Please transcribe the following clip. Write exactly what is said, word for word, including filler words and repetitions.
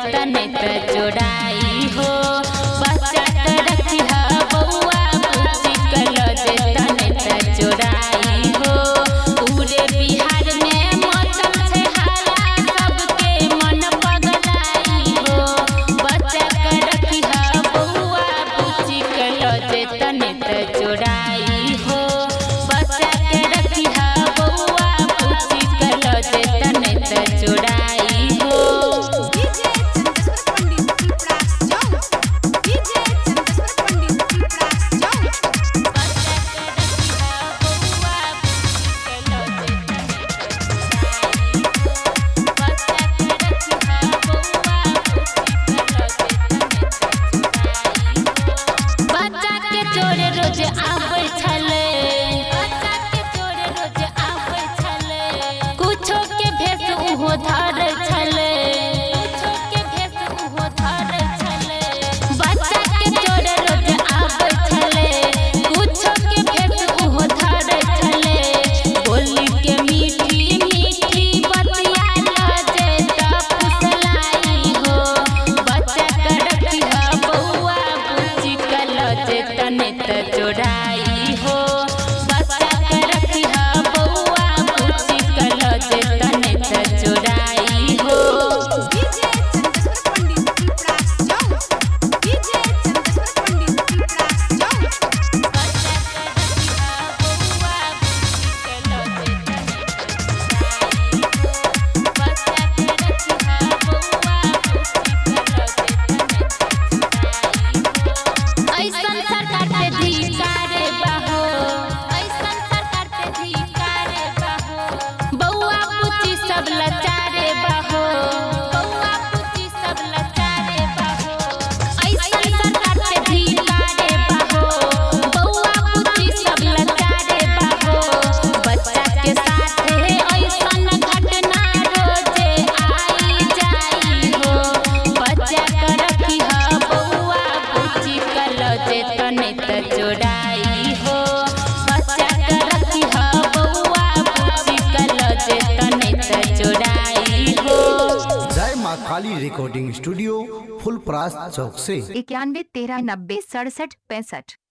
तने त जोड़ाई हो बच्चा के रखिया बउआ बुच्ची कल जे तने त जोड़ाई हो। पूरे बिहार में मचल छे हाला सबके मन पगलाई हो बच्चा के रखिया बउआ बुच्ची कल जे तने त जोड़ाई हो बच्चा के रखिया बउआ बुच्ची कल जे तने त जोड़ाई हो। रोज आबै छले बच्चा के चोरे रोज आबै छले कुछो के भेस उहो धरै छले कुछो के भेस उहो धरै छले बच्चा के चोरे रोज आबै छले कुछो के भेस उहो धरै छले। बोली के मीठी मीठी बतिया लजे त फुसलाई हो बच्चा के रखिया बउआ बुच्ची कल जे तने त जोड़ाई हो बच्चा के रखिया बउआ बुच्ची कल जे तने त जोड़ाई हो। ऐसन सरकार पे धिकारे बाहो ऐसन सरकार पे धिकारे बाहो बउआ बुच्ची सब लाचारे बाहो बउआ बुच्ची सब लाचारे बाहो ऐसन सरकार पे धिकारे बाहो बउआ बुच्ची सब लाचारे बाहो। बच्चा के साथे ऐसन घटना रोजे आई जाई हो बच्चा के रखिया बउआ बुच्ची कल जे तने त जोड़ाई हो बच्चा के रखिया बउआ बुच्ची कल जे तने त जोड़ाई हो। जय माँ काली रिकॉर्डिंग स्टूडियो फुलपरास चौक से इक्यानवे तेरह नब्बे सड़सठ पैंसठ।